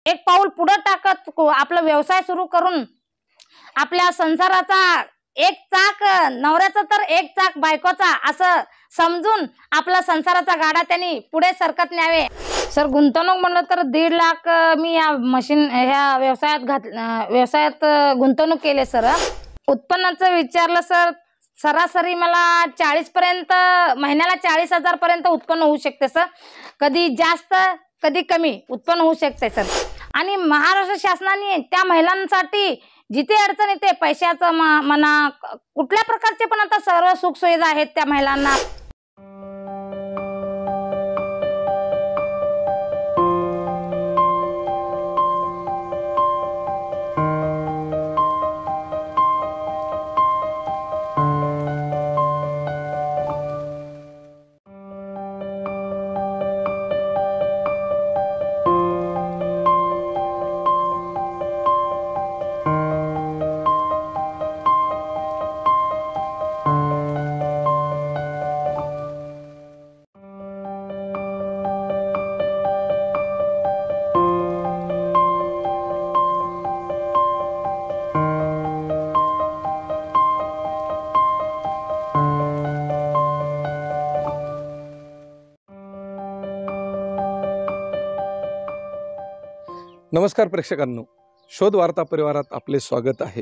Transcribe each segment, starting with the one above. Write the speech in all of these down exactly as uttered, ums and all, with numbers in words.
एक पाऊल पुढे टाकत आपला व्यवसाय सुरू करून आपल्या संसाराचा एक चाक नवऱ्याचा तर एक चाक बायकोचा असं समजून आपला संसाराचा गाडा त्यांनी पुढे सरकत न्यावे। सर गुंतवणूक म्हणलं तर दीड लाख मी या मशीन ह्या व्यवसायात घात व्यवसायात गुंतवणूक केले सर। उत्पन्नाचं विचारलं सर सरासरी मला चाळीस पर्यंत महिन्याला चाळीस हजार पर्यंत उत्पन्न होऊ शकते सर। कधी जास्त कधी कमी उत्पन्न होऊ शकते सर। आणि महाराष्ट्र शासनाने त्या महिलांसाठी जिथे अडचण येते पैशाचं म्हणा कुठल्या प्रकारचे पण आता सर्व सुख सुविधा आहेत त्या महिलांना। नमस्कार प्रेक्षकांनो, शोध वार्ता परिवारात आपले स्वागत आहे।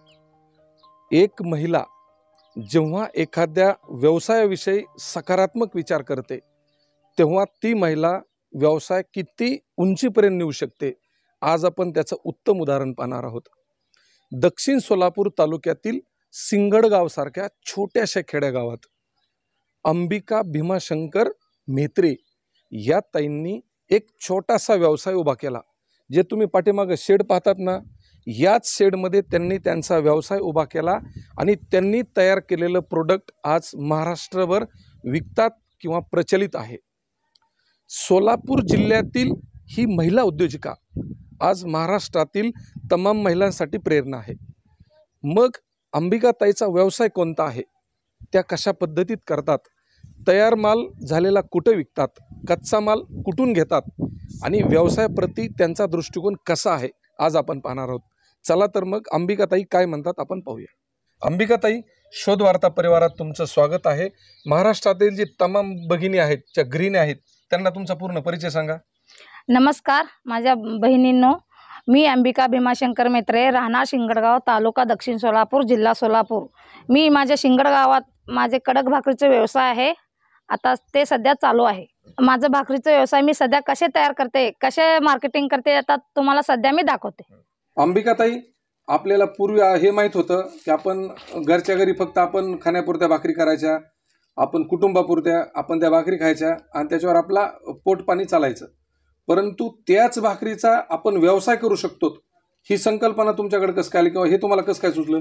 एक महिला जेव्हा एखाद्या व्यवसायाविषयी सकारात्मक विचार करते तेव्हा ती महिला व्यवसाय किती उंचीपर्यंत नेऊ शकते, आज आपण त्याचं उत्तम उदाहरण पाहणार आहोत। दक्षिण सोलापूर तालुक्यातील सिंगडगाव सारख्या छोट्याशा खेड्यागावात अंबिका भीमाशंकर म्हेत्रे या ताईंनी एक छोटासा व्यवसाय उभा केला। जे तुम्ही पाठीमागे शेड पाहतात ना, याच शेडमध्ये त्यांनी त्यांचा व्यवसाय उभा केला आणि त्यांनी तयार केलेलं प्रोडक्ट आज महाराष्ट्रभर विकतात किंवा प्रचलित आहे। सोलापूर जिल्ह्यातील ही महिला उद्योजिका आज महाराष्ट्रातील तमाम महिलांसाठी प्रेरणा आहे। मग अंबिकाताईचा व्यवसाय कोणता आहे, त्या कशा पद्धतीत करतात, तयार माल झालेला कुठे विकतात, कच्चा माल कुठून घेतात आणि व्यवसायाप्रती त्यांचा दृष्टिकोन कसा आहे, आज आपण पाहणार आहोत। चला तर मग अंबिकाताई काय म्हणतात आपण पाहूया। अंबिकाताई, शोध वार्ता परिवारात तुमचं स्वागत आहे। महाराष्ट्रातील जी तमाम भगिनी आहेत, ज्या गृहिणी आहेत, त्यांना तुमचा पूर्ण परिचय सांगा। नमस्कार माझ्या बहिणींनो, मी अंबिका भीमाशंकर म्हेत्रे, राहणार शिंगडगाव, तालुका दक्षिण सोलापूर, जिल्हा सोलापूर। मी माझ्या शिंगडगावात माझे कडक भाकरीचा व्यवसाय आहे, आता ते सध्या चालू आहे। माझं भाकरीचा व्यवसाय मी सध्या कसे तयार करते, कसे मार्केटिंग करते, आता तुम्हाला सध्या मी दाखवते। अंबिकाताई, आपल्याला पूर्वी हे माहित होतं की आपण घरच्या घरी फक्त आपण खाण्यापुरत्या भाकरी करायच्या, आपण कुटुंबापुरत्या आपण त्या भाकरी खायच्या आणि त्याच्यावर आपला पोट पाणी चालायचं। परंतु त्याच भाकरीचा आपण व्यवसाय करू शकतो, ही संकल्पना तुमच्याकडे कसं काय आली किंवा हे तुम्हाला कसं काय सुचलं?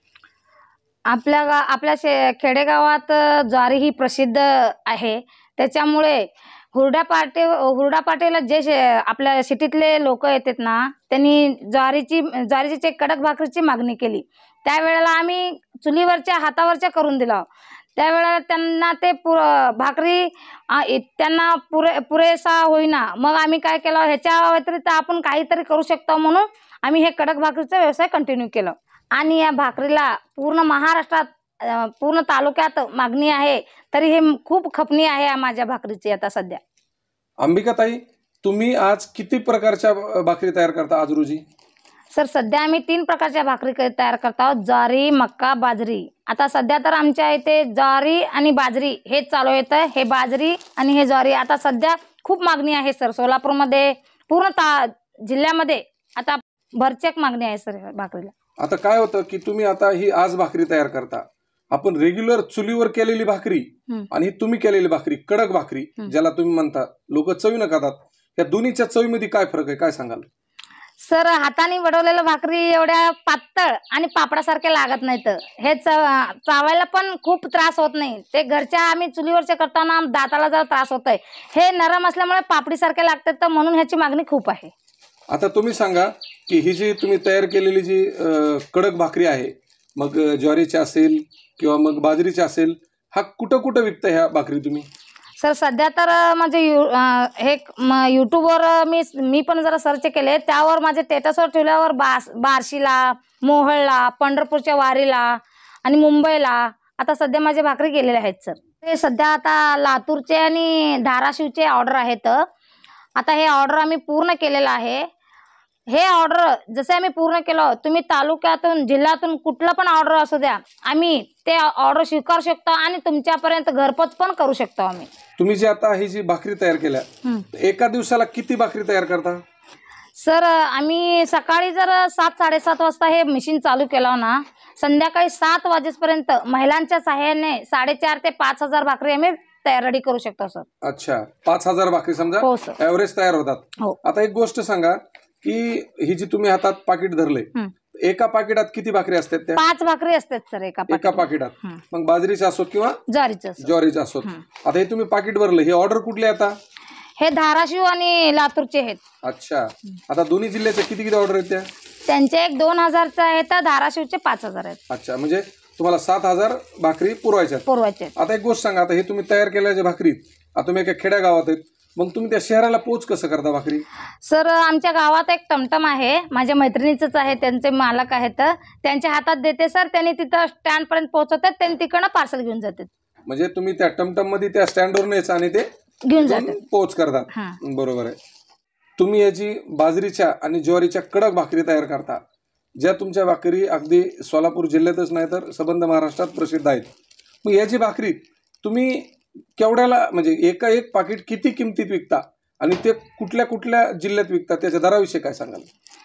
आपल्या आपल्या शे खेडेगावात ज्वारी ही प्रसिद्ध आहे, त्याच्यामुळे हुरडा पाटे हुरडा पाटेला जे आपल्या सिटीतले लोक येतात ना, त्यांनी ज्वारीची ज्वारीची कडक भाकरीची मागणी केली। त्यावेळेला आम्ही चुलीवरच्या हातावरच्या करून दिला। त्यावेळेला त्यांना ते पुर भाकरी त्यांना पुरे पुरेसा होईना, मग आम्ही काय केलं, ह्याच्या व्यतिरिक्त आपण काहीतरी करू शकतो म्हणून आम्ही हे कडक भाकरीचा व्यवसाय कंटिन्यू केला। आणि या भाकरीला पूर्ण महाराष्ट्रात पूर्ण तालुक्यात मागणी आहे, तरी हे खूप खपणी आहे माझ्या भाकरीची आता सध्या। अंबिकाताई, तुम्ही आज किती प्रकारच्या भाकरी तयार करता आज रोजी? सर सध्या आम्ही तीन प्रकारच्या भाकरी तयार करतो आहोत, ज्वारी, मक्का, बाजरी। आता सध्या तर आमच्या इथे ज्वारी आणि बाजरी हेच चालू येतं, हे बाजरी आणि हे ज्वारी आता सध्या खूप मागणी आहे सर। सोलापूरमध्ये पूर्ण ता जिल्ह्यामध्ये आता भरचक मागणी आहे सर भाकरीला। आता काय होतं की तुम्ही आता ही आज भाकरी तयार करता, आपण रेग्युलर चुलीवर केलेली भाकरी आणि तुम्ही केलेली भाकरी कडक भाकरी ज्याला तुम्ही म्हणता, लोक चवीनं खातात, या दोन्हीच्या चवीमध्ये काय फरक आहे, काय सांगाल? सर हाताने बनवलेलं भाकरी एवढ्या पातळ आणि पापडासारखे लागत नाहीत, हे चावायला पण खूप त्रास होत नाही। ते घरच्या आम्ही चुलीवरच्या करताना दाताला जरा त्रास होतोय, हे नरम असल्यामुळे पापडीसारखे लागतात, तर म्हणून ह्याची मागणी खूप आहे। आता तुम्ही सांगा की ही जी तुम्ही तयार केलेली जी कडक भाकरी आहे, मग ज्वारीची असेल किंवा मग बाजरीची असेल, हा कुठं कुठं विकता ह्या भाकरी तुम्ही? सर सध्या तर अ, म्हणजे यू अ, हे म- यूट्यूबवर अ, मी मी पण जरा सर्च केले, त्यावर माझे स्टेटसवर ठेवल्यावर बास बार्शीला, मोहोळला, पंढरपूरच्या वारीला आणि मुंबईला आता सध्या माझे भाकरी गेलेले आहेत सर. ते सध्या आता लातूरचे आणि धाराशिवचे ऑर्डर आहेत. आता हे ऑर्डर आम्ही पूर्ण केलेलं आहे. हे ऑर्डर जसे आम्ही पूर्ण केलं, तुम्ही तालुक्यातून जिल्ह्यातून कुठलं पण ऑर्डर असू द्या, आम्ही ते ऑर्डर स्वीकारू शकतो आणि तुमच्यापर्यंत घरपोच पण करू शकतो आम्ही. तुम्ही जी आता ही जी भाकरी तयार केल्या, हं. एका दिवसाला किती भाकरी तयार करता? सर आम्ही सकाळी जर सात साडेसात वाजता हे मशीन चालू केलं ना, संध्याकाळी सात वाजेपर्यंत महिलांच्या सहाय्याने साडेचार ते पाच हजार भाकरी आम्ही तयार रेडी करू शकतो सर. अच्छा, पाच हजार भाकरी समजा हो सर. ऍव्हरेज तयार होतात. हो. आता एक गोष्ट सांगा की ही जी तुम्ही हातात पाकिट धरले, हं. एका पाकिटात किती भाकरी असतात त्या? पाच भाकरी असतात सर एका एका पाकिटात. पाकिटात. हं. मग बाजरीचे असोत किंवा ज्वारीचं सर. ज्वारीचे असोत. हं. आता हे तुम्ही पाकिट भरलं, हे ऑर्डर कुठले आता? हे धाराशिव आणि लातूरचे आहेत. अच्छा, आता दोन्ही जिल्ह्याचे किती किती ऑर्डर आहेत त्या? त्यांचे एक दोन हजारचे आहेत तर धाराशिवचे पाच हजार आहेत. अच्छा, म्हणजे तुम्हाला सात हजार भाकरी पुरवायच्या. पुरवायचे. आता एक गोष्ट सांगा, आता हे तुम्ही तयार केल्याच्या भाकरी आता तुम्ही एका खेड्या गावात आहेत, मग तुम्ही त्या शहराला पोच कसं करता भाकरी? सर आमच्या गावात एक टमटम आहे, माझ्या मैत्रिणीचंच आहे, त्यांचे मालक आहेत, त्यांच्या हातात देते सर, त्यांनी तिथं स्टँड पर्यंत पोहोचवतात, त्यांनी तिकडनं पार्सल घेऊन जातात. म्हणजे तुम्ही त्या टमटम मध्ये त्या स्टँडवर न्यायचं आणि ते घेऊन जातात. पोच करता. हां. बरोबर आहे. तुम्ही याची बाजरीच्या आणि ज्वारीच्या कडक भाकरी तयार करता, ज्या तुमच्या भाकरी अगदी सोलापूर जिल्ह्यातच नाही तर संबंध महाराष्ट्रात प्रसिद्ध आहेत. मग याची भाकरी तुम्ही केवढ्याला, म्हणजे एका एक पाकिट किती किमतीत विकता आणि ते कुठल्या कुठल्या जिल्ह्यात विकता, त्याच्या दराविषयी काय सांगाल?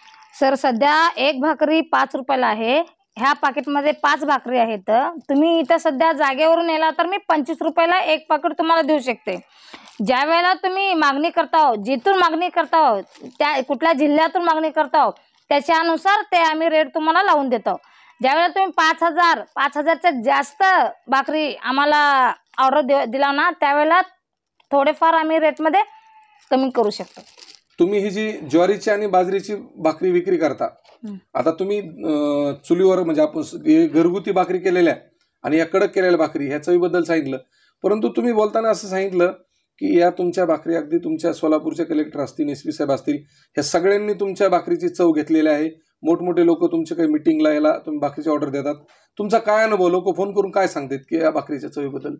सर सध्या एक भाकरी पाच रुपयाला आहे. ह्या पाकिटमध्ये पाच भाकरी आहेत. तुम्ही इथं सध्या जागेवरून येला तर मी पंचवीस रुपयाला एक पाकिट तुम्हाला देऊ शकते. ज्या वेळेला तुम्ही मागणी करता, जिथून मागणी करता, त्या कुठल्या जिल्ह्यातून मागणी करता, त्याच्यानुसार ते आम्ही रेट तुम्हाला लावून देतो. ज्यावेळेला तुम्ही पाच हजार पाच हजारच्या जास्त भाकरी आम्हाला ऑर्डर दे दिला ना, त्यावेळेला थोडेफार आम्ही रेटमध्ये कमी करू शकतो. तुम्ही ही जी ज्वारीची आणि बाजरीची भाकरी विक्री करता, आता तुम्ही अं, चुलीवर म्हणजे आपण हे घरगुती भाकरी केलेल्या आणि या कडक केलेल्या भाकरी ह्या चवीबद्दल सांगितलं, परंतु तुम्ही बोलताना असं सांगितलं की या तुमच्या भाकरी अगदी तुमच्या सोलापूरचे कलेक्टर असतील, एस पी साहेब असतील, ह्या सगळ्यांनी तुमच्या भाकरीची चव घेतलेली आहे. मोठमोठे लोक तुमच्या काही मिटिंगला याला तुम्ही भाकरीची ऑर्डर देतात. तुमचा काय अनुभव, लोक फोन करून काय सांगतात की या भाकरीच्या चवीबद्दल?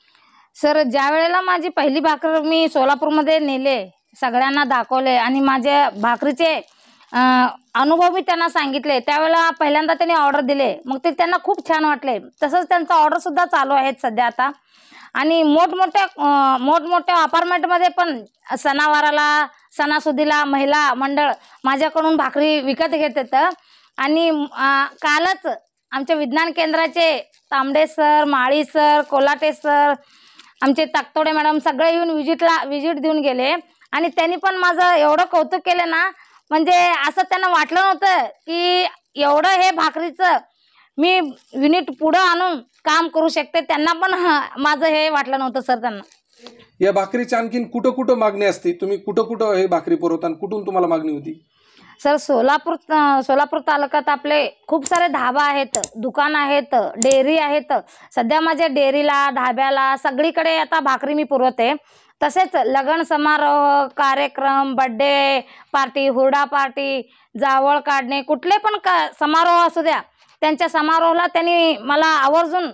सर ज्या वेळेला माझी पहिली भाकर मी सोलापूरमध्ये नेले, सगळ्यांना दाखवले आणि माझ्या भाकरीचे अं, अनुभव मी त्यांना सांगितले, त्यावेळेला पहिल्यांदा त्यांनी ऑर्डर दिले, मग ते त्यांना खूप छान वाटले. तसंच त्यांचा ऑर्डर सुद्धा चालू आहेत सध्या आता. आणि मोठमोठ्या अं, मोठमोठ्या अपार्टमेंटमध्ये पण सणावाराला सणासुदीला महिला मंडळ माझ्याकडून भाकरी विकत घेत येतं. आणि अं, कालच आमच्या विज्ञान केंद्राचे Tambade sir, Mali sir, Kolhate sir, आमचे ताकतोडे मॅडम सगळे येऊन विजिटला विजिट देऊन गेले आणि त्यांनी पण माझं एवढं कौतुक केलं ना, म्हणजे असं त्यांना वाटलं नव्हतं की एवढं हे भाकरीचं मी युनिट पुढं आणून काम करू शकते. त्यांना पण माझं हे वाटलं नव्हतं सर. त्यांना या भाकरीची आणखीन कुठं कुठं मागणी असते, तुम्ही कुठं कुठं हे भाकरी पुरवता आणि कुठून तुम्हाला मागणी होती? सर सोलापूर सोलापूर तालुक्यात आपले खूप सारे धाबा आहेत, दुकान आहेत, डेअरी आहेत. सध्या माझ्या डेअरीला, धाब्याला सगळीकडे आता भाकरी मी पुरवते. तसेच लग्न समारोह, कार्यक्रम, बर्थडे पार्टी, हुरडा पार्टी, जावळ काढणे, कुठले पण का समारोह असू द्या, त्यांच्या समारोहाला त्यांनी मला आवर्जून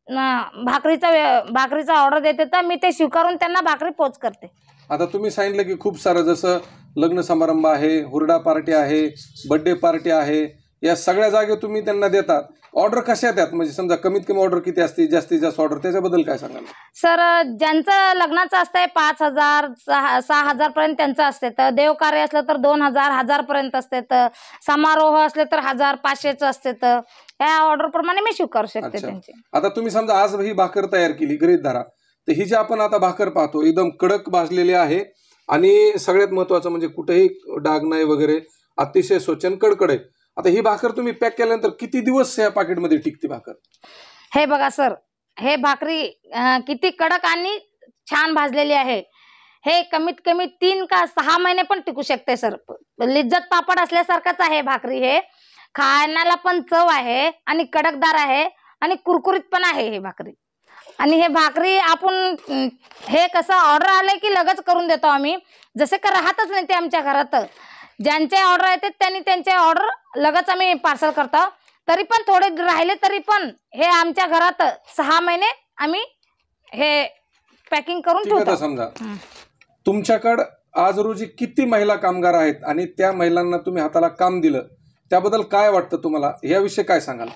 भाकरीचा भाकरीचा ऑर्डर देते, तर मी ते स्वीकारून त्यांना भाकरी पोच करते. आता तुम्ही सांगितलं की खूप सारं, जसं लग्न समारंभ आहे, हुरडा पार्टी आहे, बर्थडे पार्टी आहे, या सगळ्या जागे तुम्ही त्यांना देतात. ऑर्डर कशा द्यात, म्हणजे समजा कमीत कमी ऑर्डर किती असते, जास्तीत जास्त ऑर्डर, त्याच्याबद्दल काय सांगाल? सर ज्यांचं लग्नाचं असतंय पाच हजार सहा सहा हजार पर्यंत त्यांचं असते, तर देवकार्य असलं तर दोन हजार हजार पर्यंत असते, तर समारोह असले तर हजार पाचशेचं असते, तर या ऑर्डर प्रमाणे मी स्वीकारू शकते त्यांची. आता तुम्ही समजा आज ही भाकर तयार केली, गृहीत धरा, तर ही जी आपण आता भाकर पाहतो एकदम कडक भाजलेली आहे आणि सगळ्यात महत्वाचं म्हणजे कुठेही डाग नाही वगैरे, अतिशय स्वच्छ आणि कडकड आहे. आता ही भाकर तुम्ही पॅक केल्यानंतर किती दिवस या पाकिटमध्ये टिकते भाकर? हे बघा सर, हे भाकरी किती कडक आणि छान भाजलेली आहे. हे कमीत कमी तीन का सहा महिने पण टिकू शकते सर. लिज्जत पापड असल्यासारखंच आहे भाकरी. हे खाण्याला पण चव आहे आणि कडकदार आहे आणि कुरकुरीत पण आहे ही भाकरी. आणि हे भाकरी आपण अं, हे कसं ऑर्डर आले की लगेच करून देतो आम्ही. जसे का राहतच नाही ते आमच्या घरात. ज्यांचे ऑर्डर येते त्यांनी त्यांचे ऑर्डर लगेच आम्ही पार्सल करतो. तरी पण थोडे राहिले तरी पण हे आमच्या घरात सहा महिने आम्ही हे पॅकिंग करून ठीक आहे. ठेवतो. आता समजा तुमच्याकडे आज रोजी किती महिला कामगार आहेत आणि त्या महिलांना तुम्ही हाताला काम दिलं, त्याबद्दल काय वाटतं तुम्हाला, याविषयी काय सांगाल?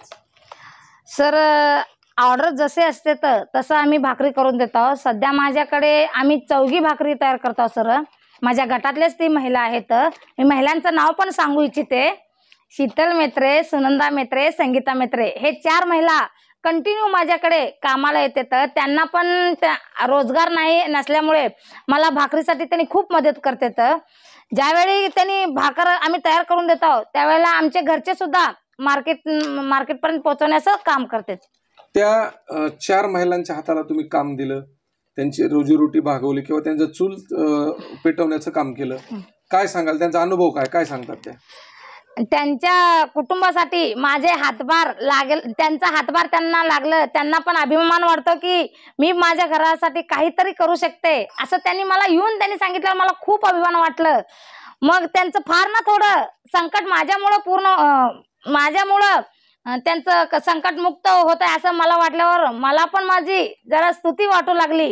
सर ऑर्डर जसे असते तर तसं आम्ही भाकरी करून देतो. सध्या माझ्याकडे आम्ही चौघी भाकरी तयार करतो सर. माझ्या गटातलेच ती महिला आहेत. मी महिलांचं नाव पण सांगू इच्छिते. शीतल मेत्रे, सुनंदा मेत्रे, संगीता मेत्रे, हे चार महिला कंटिन्यू माझ्याकडे कामाला येते. तर त्यांना पण रोजगार नाही नसल्यामुळे मला भाकरीसाठी त्यांनी खूप मदत करते. तर ज्यावेळी त्यांनी भाकर आम्ही तयार करून देतो त्यावेळेला आमचे घरचे सुद्धा मार्केट मार्केटपर्यंत पोहोचवण्याचं काम करतात. त्या अ, चार महिलांच्या हाताला तुम्ही काम दिलं, त्यांची रोजीरोटी भागवली किंवा त्यांचं चूल अ, पेटवण्याचं काम केलं, काय सांगाल? त्यांचा अनुभव काय काय सांगतात त्या? त्यांच्या कुटुंबासाठी माझे हातभार लागेल, त्यांचा हातभार त्यांना लागलं, त्यांना पण अभिमान वाटतो की मी माझ्या घरासाठी काहीतरी करू शकते असं त्यांनी मला येऊन त्यांनी सांगितलं. मला खूप अभिमान वाटलं. मग त्यांचं फार ना थोडं संकट माझ्यामुळं पूर्ण अं, माझ्यामुळं अं, त्यांचं क- संकटमुक्त होत आहे असं मला वाटल्यावर मला पण माझी जरा स्तुती वाटू लागली.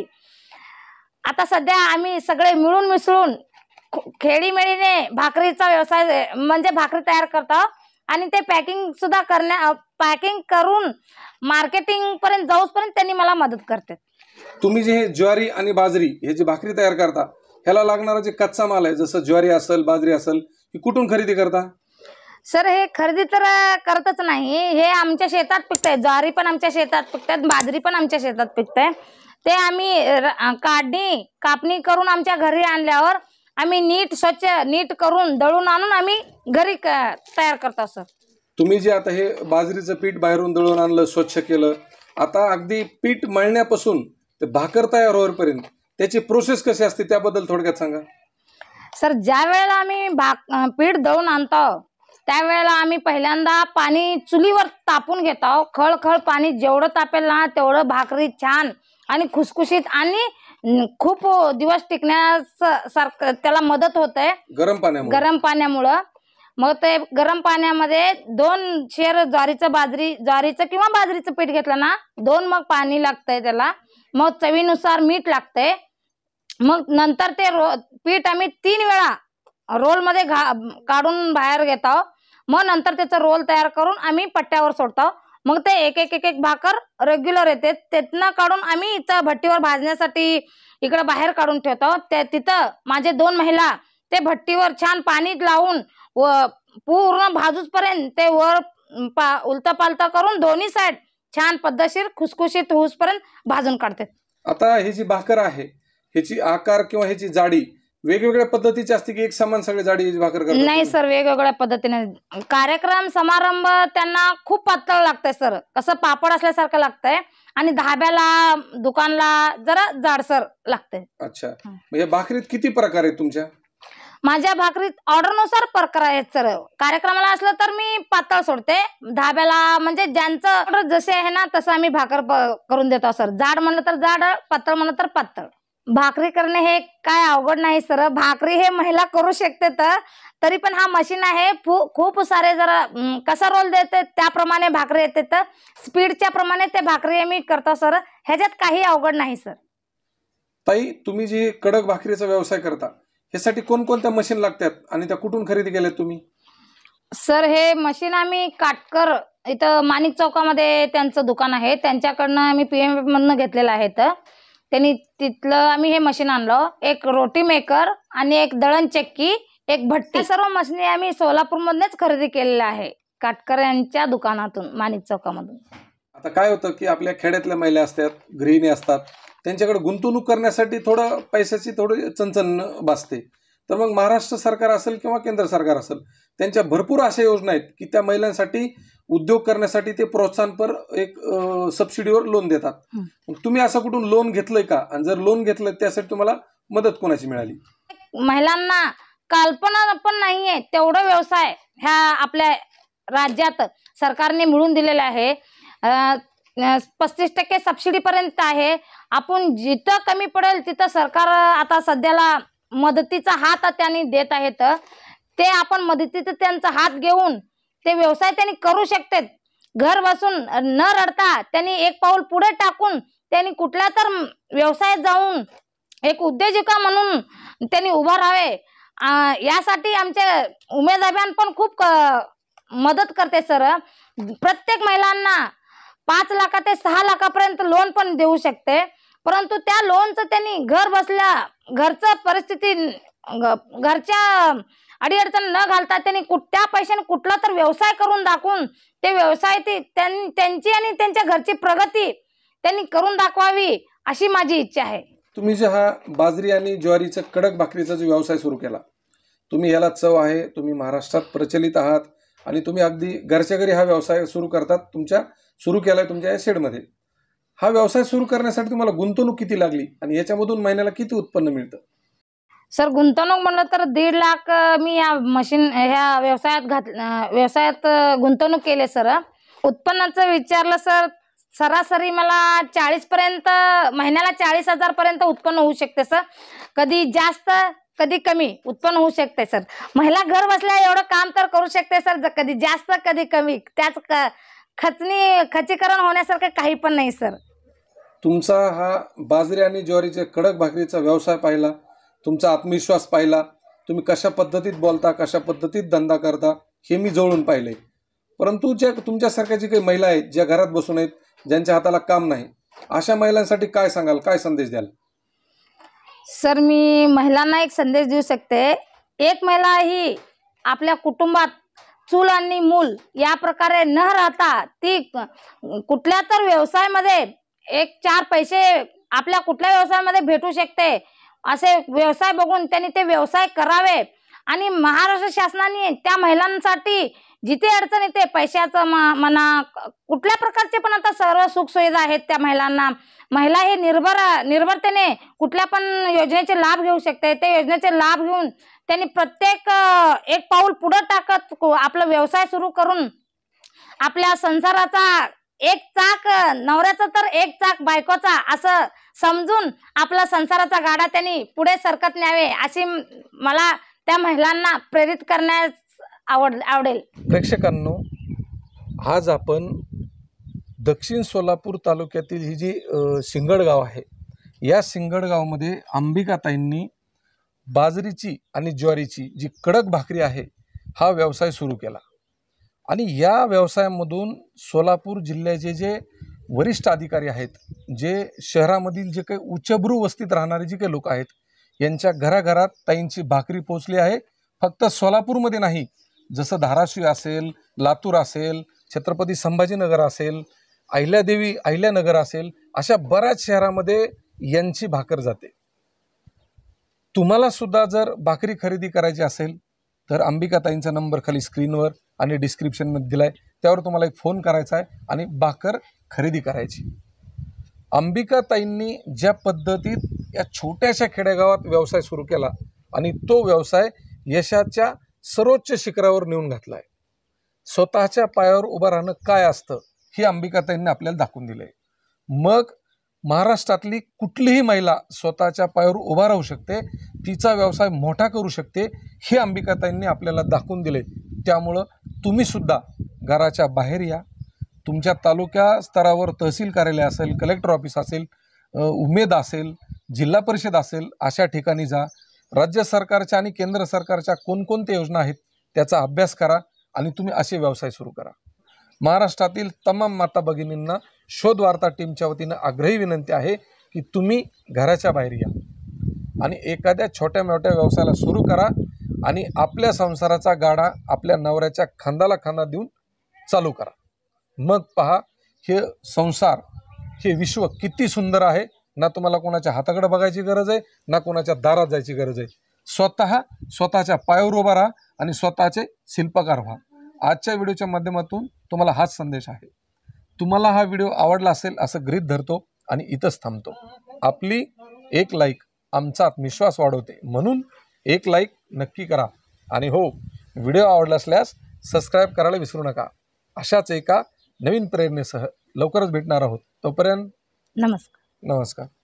आता सध्या आम्ही सगळे मिळून मिसळून खू- खेडीमेडीने भाकरीचा व्यवसाय म्हणजे भाकरी तयार करतो आणि ते पॅकिंग सुद्धा करण्या पॅकिंग करून मार्केटिंग पर्यंत जाऊपर्यंत त्यांनी मला मदत करते. तुम्ही जे हे ज्वारी आणि बाजरी हे जे भाकरी तयार करता, ह्याला लागणारा जे कच्चा माल आहे, जसं ज्वारी असेल, बाजरी असेल, ही कुठून खरेदी करता? सर हे खरेदी तर करतच नाही, हे आमच्या शेतात पिकतंय. ज्वारी पण आमच्या शेतात पिकतात, बाजरी पण आमच्या शेतात पिकते. ते आम्ही र- काढणी कापणी करून आमच्या घरी आणल्यावर आम्ही नीट स्वच्छ नीट करून दळून आणून आम्ही घरी क- तयार करतो सर. तुम्ही जे आता हे बाजरीचं पीठ बाहेरून दळून आणलं, स्वच्छ केलं, आता अगदी पीठ मळण्यापासून ते भाकर तयार होईपर्यंत त्याची प्रोसेस कशी असते, त्याबद्दल थोडक्यात सांगा. सर ज्या वेळेला आम्ही भाक अं, पीठ दळून आणतो त्यावेळेला आम्ही पहिल्यांदा पाणी चुलीवर तापून घेतो. खळखळ पाणी जेवढं तापेल ना तेवढं भाकरी छान आणि खुसखुशीत आणि अं, खूप दिवस टिकण्यास सारखं त्याला मदत होते गरम पाण्यामुळे. गरम पाण्यामुळं. मग ते गरम पाण्यामध्ये दोन शेर ज्वारीचं बाजरी ज्वारीचं किंवा बाजरीचं पीठ घेतलं ना, दोन मग पाणी लागतंय त्याला. मग चवीनुसार मीठ लागतंय. मग नंतर ते रो पीठ आम्ही तीन वेळा रोलमध्ये घा काढून बाहेर घेतो. मग नंतर त्याचं रोल तयार करून आम्ही पट्ट्यावर सोडतो. मग ते एक एक एक एक भाकर रेग्युलर येते. त्यातनं काढून आम्ही इथं भट्टीवर भाजण्यासाठी इकडं बाहेर काढून ठेवतो. ते तिथं माझे दोन महिला ते भट्टीवर छान पाणी लावून व पूर्ण भाजूसपर्यंत ते वर पा उलतं पालतं करून दोन्ही साईड छान पद्धतशीर खुसखुशीत होऊसपर्यंत भाजून काढतात. आता ही जी भाकर आहे, ह्याची आकार किंवा ह्याची जाडी वेगवेगळ्या पद्धतीची असते की एक समान सगळे जाडी भाकर करतात? नाही सर, वेगवेगळ्या पद्धतीने कार्यक्रम समारंभ त्यांना खूप पातळ लागतंय सर. कसं पापड असल्यासारखं लागतंय आणि धाब्याला दुकानला जरा जाडसर लागतंय. अच्छा. म्हणजे भाकरीत किती प्रकार आहेत तुमच्या? माझ्या भाकरीत ऑर्डरनुसार प्रकार आहेत सर. कार्यक्रमाला असलं तर मी पातळ सोडते. धाब्याला म्हणजे ज्यांचं ऑर्डर जसे आहे ना तसं आम्ही भाकर प- करून देतो सर. जाड म्हणलं तर जाड, पातळ म्हणलं तर पातळ. भाकरी करणे हे काय अवघड नाही सर. भाकरी हे महिला करू शकते. तर तरी पण हा मशीन आहे. फू- खूप सारे जरा अं, कसा रोल देते त्याप्रमाणे भाकरी येते. तर स्पीडच्या प्रमाणे ते भाकरी आम्ही करतो सर. ह्याच्यात काही अवघड नाही सर. ताई, तुम्ही जे कडक भाकरीचा व्यवसाय करता, ह्यासाठी कोणकोणत्या मशीन लागतात आणि त्या कुठून खरेदी केल्यात तुम्ही? सर हे मशीन आम्ही काटकर इथं माणिक चौकामध्ये त्यांचं दुकान आहे, त्यांच्याकडनं आम्ही पी एम एफ मधनं घेतलेलं आहे. तर त्यांनी तिथलं आम्ही हे मशीन आणलं. एक रोटी मेकर आणि एक दळण चक्की, एक भट्टी. सर्व मशीनी आम्ही सोलापूरमधूनच खरेदी केलेल्या आहे, काटकर यांच्या दुकानातून माणिक चौकामधून. आता काय होतं की आपल्या खेड्यातल्या महिला असतात, गृहिणी असतात, त्यांच्याकडे गुंतवणूक करण्यासाठी थोडं पैशाची थोडी चणचण भासते. तर मग महाराष्ट्र सरकार असेल किंवा केंद्र सरकार असेल, त्यांच्या भरपूर अशा योजना आहेत की त्या महिलांसाठी उद्योग करण्यासाठी ते प्रोत्साहनपर एक अं, सबसिडीवर लोन देतात. मग तुम्ही असं कुठून लोन घेतलंय का? आणि जर लोन घेतलं त्यासाठी तुम्हाला मदत कोणाची मिळाली? महिलांना कल्पना पण नाहीये तेवढं व्यवसाय ह्या आपल्या राज्यात सरकारने मिळून दिलेला आहे. अं, पस्तीस टक्के सबसिडीपर्यंत आहे. आपण जिथं कमी पडेल तिथं सरकार आता सध्याला मदतीचा हात त्यांनी देत आहेत. ते आपण मदतीचा त्यांचा हात घेऊन ते व्यवसाय त्यांनी करू शकतात. घर बसून न रडता त्यांनी एक पाऊल पुढे टाकून त्यांनी कुठल्या तर व्यवसायात जाऊन एक उद्योजिका म्हणून त्यांनी उभा राहावे. यासाठी आमचे उमेद अभियान पण खूप मदत करते सर. प्रत्येक महिलांना पाच लाखा ते सहा लाखापर्यंत लोन पण देऊ शकते. परंतु त्या लोनचं त्यांनी घर बसल्या घरचं परिस्थिती घरच्या अडीअडचण न घालता त्यांनी त्या पैशाने कुठला तर व्यवसाय करून दाखवून ते व्यवसाय त्यांची आणि त्यांच्या घरची प्रगती त्यांनी करून दाखवावी अशी माझी इच्छा आहे. तुम्ही जे हा बाजरी आणि ज्वारीचा कडक भाकरीचा जो व्यवसाय सुरू केला, तुम्ही याला चव आहे, तुम्ही महाराष्ट्रात प्रचलित आहात आणि तुम्ही अगदी घरच्या घरी हा व्यवसाय सुरू करतात. तुमच्या सुरू केलाय तुमच्या या शेडमध्ये. हा व्यवसाय सुरू करण्यासाठी तुम्हाला गुंतवणूक किती लागली आणि याच्यामधून महिन्याला किती उत्पन्न मिळतं? सर गुंतवणूक म्हणलं तर दीड लाख मी या मशीन ह्या व्यवसायात घात व्यवसायात गुंतवणूक केले सर. उत्पन्नाचं विचारलं सर, सरासरी मला चाळीस पर्यंत महिन्याला चाळीस हजार पर्यंत उत्पन्न होऊ शकते सर. कधी जास्त कधी कमी उत्पन्न होऊ शकते सर. महिला घर बसल्या एवढं काम तर करू शकते सर, कधी जास्त कधी कमी. त्याच खचनी खचीकरण होण्यासारखं काही पण नाही सर. तुमचा हा बाजरी आणि ज्वारीचे कडक भाकरीचा व्यवसाय पाहिला, तुमचा आत्मविश्वास पाहिला, तुम्ही कशा पद्धतीत बोलता, कशा पद्धतीत धंदा करता हे मी जवळून पाहिले. परंतु ज्या तुमच्यासारख्या जी काही महिला आहेत ज्या घरात बसून आहेत, ज्यांच्या हाताला काम नाही, अशा महिलांसाठी काय सांगाल, काय संदेश द्याल? सर मी महिलांना एक संदेश देऊ शकते. एक महिला ही आपल्या कुटुंबात चूल आणि मूल या प्रकारे न राहता ती कुठल्या तर व्यवसायामध्ये एक चार पैसे आपल्या कुठल्या व्यवसायामध्ये भेटू शकते असे व्यवसाय बघून त्यांनी ते व्यवसाय करावे. आणि महाराष्ट्र शासनाने त्या महिलांसाठी जिथे अडचण येते पैशाचं म्हणा कुठल्या प्रकारचे पण आता सर्व सुख सुविधा आहेत त्या महिलांना. महिला हे निर्भर निर्भरतेने कुठल्या पण योजनेचे लाभ घेऊ शकते. ते योजनेचे लाभ घेऊन त्यांनी प्रत्येक एक पाऊल पुढे टाकत आपला व्यवसाय सुरू करून आपल्या संसाराचा एक चाक नवऱ्याचा तर एक चाक बायकोचा असं समजून आपला संसाराचा गाडा त्यांनी पुढे सरकत न्यावे अशी मला त्या महिलांना प्रेरित करण्यास आवड आवडेल. प्रेक्षकांनो, आज आपण दक्षिण सोलापूर तालुक्यातील ही जी सिंगडगाव आहे, या सिंगडगावमध्ये अंबिकाताईंनी बाजरीची आणि ज्वारीची जी कडक भाकरी आहे हा व्यवसाय सुरू केला. आणि या व्यवसायामधून सोलापूर जिल्ह्याचे जे वरिष्ठ अधिकारी आहेत, जे शहरामधील जे काही उच्चभ्रू वस्तीत राहणारे जे काही लोक आहेत, यांच्या घराघरात ताईंची भाकरी पोचली आहे. फक्त सोलापूरमध्ये नाही, जसं धाराशिव असेल, लातूर असेल, छत्रपती संभाजीनगर असेल, अहिल्यादेवी अहिल्यानगर असेल, अशा बऱ्याच शहरामध्ये यांची भाकर जाते. तुम्हाला सुद्धा जर भाकरी खरेदी करायची असेल तर अंबिकाताईंचा नंबर खाली स्क्रीनवर आणि डिस्क्रिप्शनमध्ये दिला आहे, त्यावर तुम्हाला एक फोन करायचा आहे आणि भाकर खरेदी करायची. अंबिकाताईंनी ज्या पद्धतीत या छोट्याशा खेडेगावात व्यवसाय सुरू केला आणि तो व्यवसाय यशाच्या सर्वोच्च शिखरावर नेऊन घातला आहे. स्वतःच्या पायावर उभं राहणं काय असतं हे अंबिकाताईंनी आपल्याला दाखवून दिलं आहे. मग महाराष्ट्रातली कुठलीही महिला स्वतःच्या पायावर उभा राहू शकते, तिचा व्यवसाय मोठा करू शकते, हे अंबिकाताईंनी आपल्याला दाखवून दिले. त्यामुळं तुम्ही सुद्धा घराच्या बाहेर या. तुमच्या तालुक्या स्तरावर तहसील कार्यालय असेल, कलेक्टर ऑफिस असेल, उमेद असेल, जिल्हा परिषद असेल, अशा ठिकाणी जा. राज्य सरकारच्या आणि केंद्र सरकारच्या कोणकोणत्या योजना आहेत त्याचा अभ्यास करा आणि तुम्ही असे व्यवसाय सुरू करा. महाराष्ट्रातील तमाम माता भगिनींना शोध वार्ता टीमच्या वतीनं आग्रही विनंती आहे की तुम्ही घराच्या बाहेर या आणि एखाद्या छोट्या मोठ्या व्यवसायाला सुरू करा आणि आपल्या संसाराचा गाडा आपल्या नवऱ्याच्या खांद्याला खांदा देऊन चालू करा. मग पहा, हे संसार, हे विश्व किती सुंदर आहे. ना तुम्हाला कोणाच्या हाताकडे बघायची गरज आहे, ना कोणाच्या दारात जायची गरज आहे. स्वतः स्वतःच्या पायावर उभा राहा आणि स्वतःचे शिल्पकार व्हा. आजच्या व्हिडिओच्या माध्यमातून तुम्हाला हाच संदेश आहे. तुम्हाला हा व्हिडिओ आवडला असेल असं गृहीत धरतो आणि इथंच थांबतो. आपली एक लाईक आमचा आत्मविश्वास वाढवते, म्हणून एक लाईक नक्की करा. आणि हो, व्हिडिओ आवडला असल्यास सबस्क्राईब करायला विसरू नका. अशाच एका नवीन प्रेरणेसह लवकरच भेटणार आहोत. तोपर्यंत नमस्कार. नमस्कार.